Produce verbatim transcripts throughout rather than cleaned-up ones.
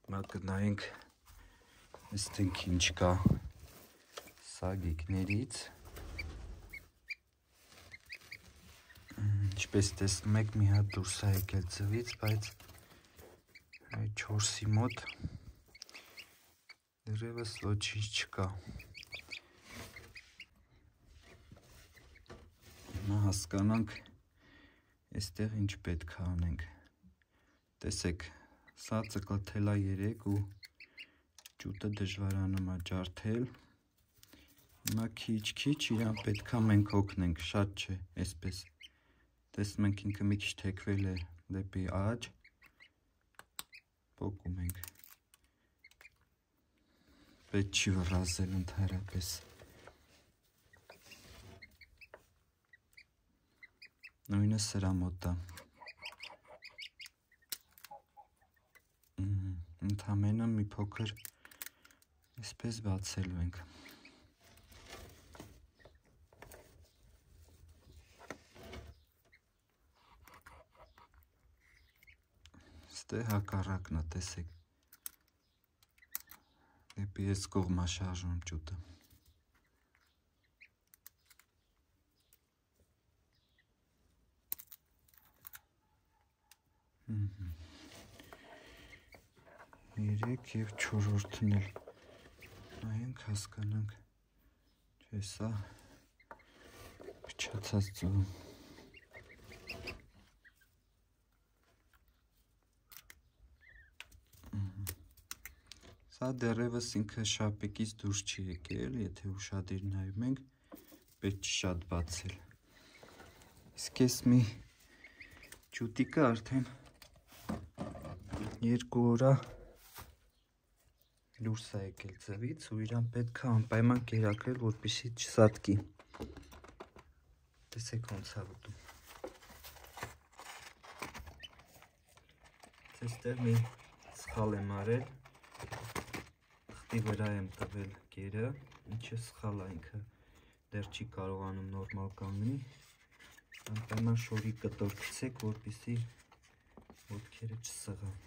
Մագնայինք ստենք ինչ կա սագիկներից, ինչպես տեսնում եք մի հատ դուրս է եկել ձվից, բայց չորսի մոտ դեռևս ոչինչ չկա։ Հիմա հասկանանք այստեղ ինչ պետք է անենք։ Տեսեք, սա ծկլթել է երեք ու ջուտը դժվարանում է ջարդել։ Հիմա քիչ-քիչ իրան պետք է մենք օգնենք, շատ չէ, այսպես։ Տեսնում ենք ինքը մի քիչ թեքվել է դեպի աջ, պոկում ենք։ Պետք չի վռազել ընդհանրապես։ Նույնը սրա մոտ է։ Ընդամենը մի փոքր այսպես բացելու ենք։ Ստե հակառակն է, տեսեք։ Դեպի այս կողմա շարժում ջուտը։ Երեք և չորրորդն էլ նայենք, հասկանանք, չէ, սա փչացած ձևում։ Սա դեռևս ինքը շապիկից դուրս չի եկել, եթե ուշադիր նայում ենք, պետք չի շատ բացել։ Իսկ այս մի ջուտիկը արդեն երկու օր է դուրս է եկել ձվից ու իրան պետք է անպայման կերակրել, որպեսզի չսատկի։ Տեսեք ոնց է ուտում։ Այստեղ մի սխալ եմ արել, թղթի վրա եմ տվել կերը, ինչը սխալ է, ինքը դեռ չի կարողանում նորմալ կանգնի։ Անպայման շորի կտոր գցեք, որպեսզի ոտքերը չսղա։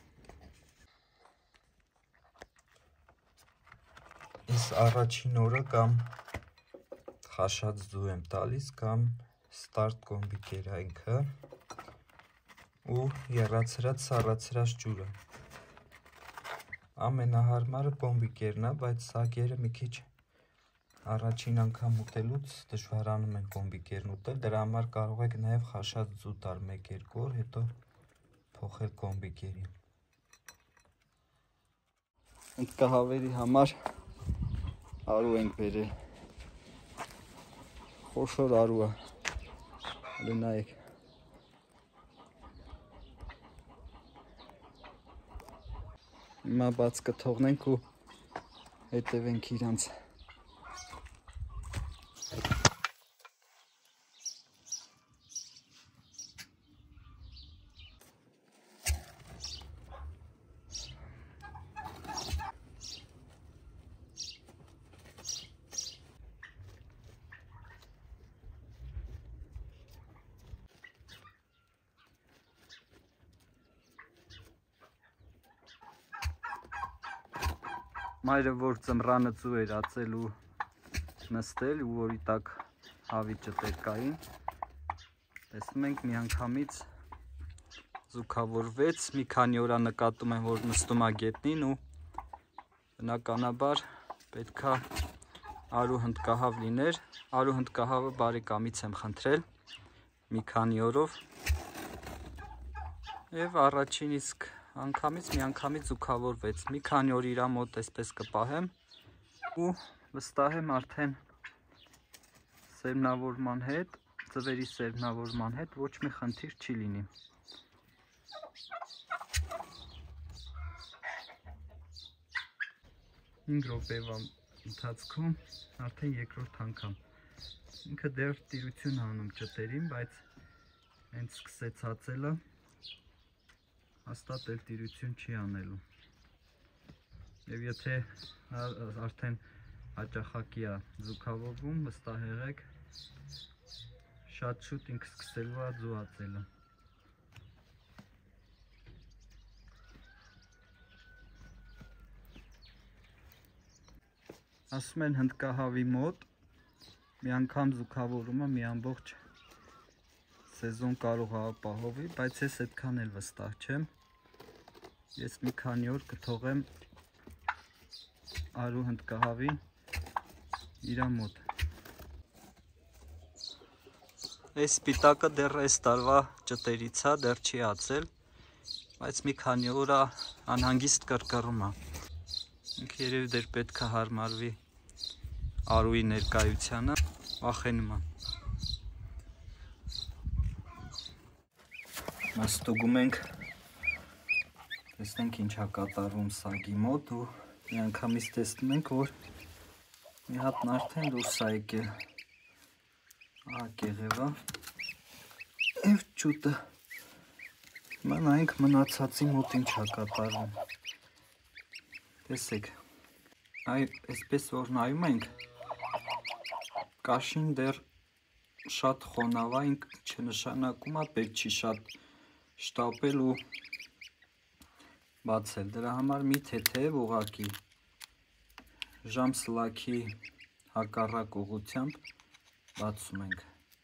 Ես առաջին օրը կամ խաշած ձու եմ տալիս, կամ ստարտ կոմբի կերա ինքը ու եռացրած սառացրած ջուրը։ Ամենահարմարը կոմբի կերն է, բայց սա կերը մի քիչ առաջին անգամ ուտելուց դժվարանում են կոմբի կերն ուտել, դրա համար կարող եք նաև խաշած ձու տալ մեկ-երկու օր, հետո փոխել կոմբի կերին։ Ընտկահավերի համար արու ենք բերել, խոշոր արու է, նայեք։ Հիմա բաց կթողնենք ու հետևենք իրանց։ Մայրը, որ ծմռանը ձու էր ածել ու նստել ու որի տակ հավիճը տերկային, տեսնում ենք մի անգամից զուգավորվեց, մի քանի օր նկատում եմ, որ նստում է գետնին ու բնականաբար պետքա արու հնդկահավ լիներ, արու հնդկահավը բարեկամից եմ խնդրել մի քանի օրով և առաջին իսկ անգամից մի անգամից զուգավորվեց, մի քանի օր իրա մոտ այսպես կպահեմ ու վստահ եմ արդեն սերմնավորման հետ, ձվերի սերմնավորման հետ ոչ մի խնդիր չի լինի։ հինգ րոպեվա ընթացքում արդեն երկրորդ անգամ։ Ինքը դեռ տիրություն անում ճտերին, բայց հենց սկսեց ածելը, հաստատ էլ տիրություն չի անելու։ Եվ եթե արդեն հաճախակի է զուգավորվում, վստահ եղեք, շատ շուտ ինքը սկսելու է ձու ածելը։ Ասում են հնդկահավի մոտ մի անգամ զուգավորումը մի ամբողջ սեզոն կարող է ապահովի, բայց ես այդքան էլ վստահ չեմ։ Ես մի քանի օր կթողեմ արու հնդկահավին իր մոտ։ Այս սպիտակը դեռ այս տարվա ճտերից է, դեռ չի ածել, բայց մի քանի օր անհանգիստ կռկռում է։ Ինքը երևի դեռ պետք է հարմարվի արուի ներկայությանը, վախենում է։ Ստուգում ենք, տեսնենք ինչ է կատարվում սագի մոտ ու մի անգամից տեսնում ենք, որ մի հատն արդեն դուրս է եկել։ Ահա կեղևը և ճուտը։ Հիմա նայենք մնացածի մոտ ինչ է կատարվում։ Տեսեք, այսպես որ նայում ենք, կաշին դեռ շատ խոնավ է, ինքը չնշանակում է պետք չի շատ շտապել ու բացել։ Դրա համար մի թեթև ուղղակի ժամ սլաքի հակառակ ուղղությամբ բացում ենք։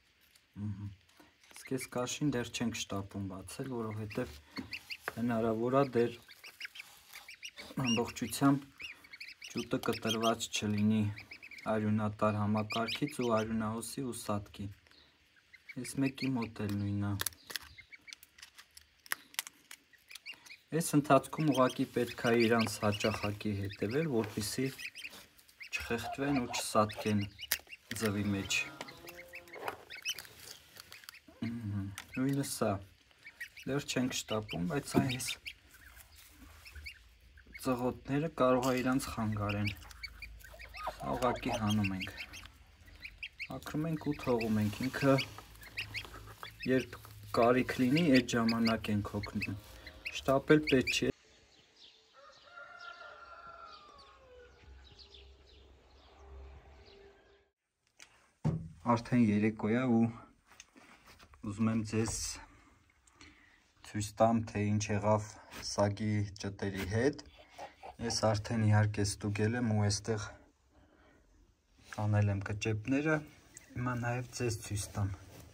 Իսկ այս կաշին դեռ չենք շտապում բացել, որովհետև հնարավոր է դեռ ամբողջությամբ ճուտը կտրված չլինի արյունատար համակարգից ու արյունահոսի ու սատկի։ Այս մեկի մոտ էլ նույնն է։ Այս ընթացքում ուղղակի պետք է իրանց հաճախակի հետևել, որպեսզի չխեղդվեն ու չսատկեն ձվի մեջ։ Նույնը սա, դեռ չենք շտապում, բայց այս ծղոտները կարող է իրանց խանգարեն։ Ուղղակի հանում ենք, հագնում ենք ու թողում ենք, ինքը երբ կարիք լինի, այդ ժամանակ ենք հոգնում, շտապել պետք չի։ Արդեն երեկո է ու ուզում եմ ձեզ ցույց տամ, թե ինչ եղավ սագի ճտերի հետ։ Ես արդեն իհարկե ստուգել եմ ու այստեղ անել եմ կճեպները, հիմա նաև ձեզ ցույց տամ։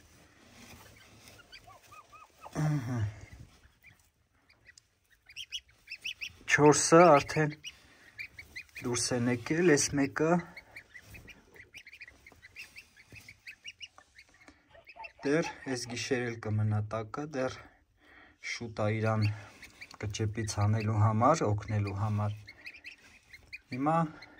Չորսը արդեն դուրս են եկել, այս մեկը դեռ այս գիշեր էլ կմնա տակը, դեռ շուտ է իրան կճեպից հանելու համար, օգնելու համար։ Հիմա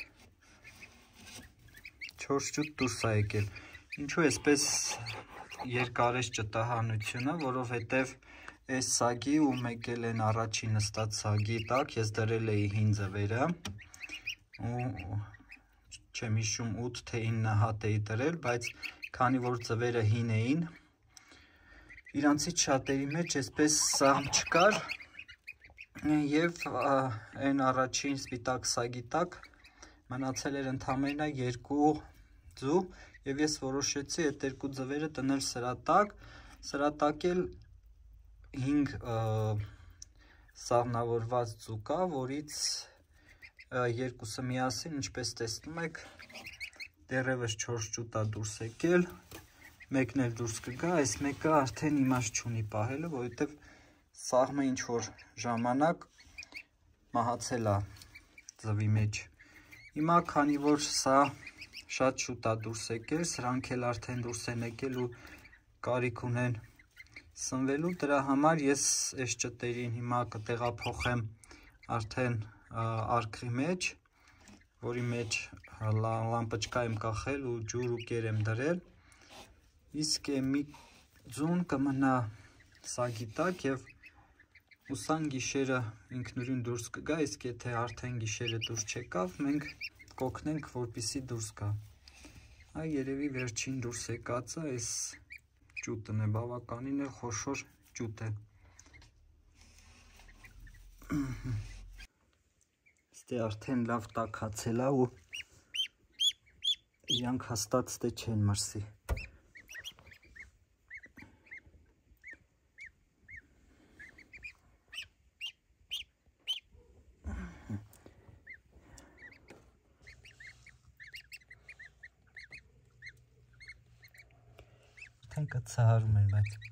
չորս ճուտ դուրս է եկել։ Ինչու այսպես երկարեց ճտահանությունը, որովհետև այս սագի ու մեկ էլ են առաջին նստած սագի տակ ես դրել էի հին ձվերը ու չեմ հիշում ութ թե ինը հատ էի դրել, բայց քանի որ ձվերը հին էին, իրանցից շատերի մեջ այսպես սաղմ չկար և այն առաջին սպիտակ սագի տակ մնացել էր ընդամենը երկու ձու և ես որոշեցի այդ երկու ձվերը դնել սրա տակ, սրա տակ էլ հինգ սաղմնավորված ձու կա, որից երկուսը միասին, ինչպես տեսնում եք, դեռևս չորս ճուտ է դուրս եկել, մեկն էլ դուրս կգա, այս մեկը արդեն իմաստ չունի պահելը, որովհետև սաղմը ինչ որ ժամանակ մահացել է ձվի մեջ։ Հիմա քանի որ սա շատ շուտ է դուրս եկել, սրանք էլ արդեն դուրս են եկել ու կարիք ունեն սնվելու, դրա համար ես այս ճտերին հիմա կտեղափոխեմ արդեն արկղի մեջ, որի մեջ լամպճկա եմ կախել ու ջուր ու կեր եմ դրել, իսկ մի ձուն կմնա սագի տակ և ուսան գիշերը ինքնուրույն դուրս կգա, իսկ եթե արդեն գիշերը դուրս չեկավ, մենք կօգնենք, որպեսզի դուրս գա։ Այ երևի վերջին դուրս եկածը այս ճուտն է, բավականին էլ խոշոր ճուտ է։ Ստե արդեն լավ տաքացել է ու իրանք հաստատ ստե չեն մրսի։ արդեն կցահարում էր, բայց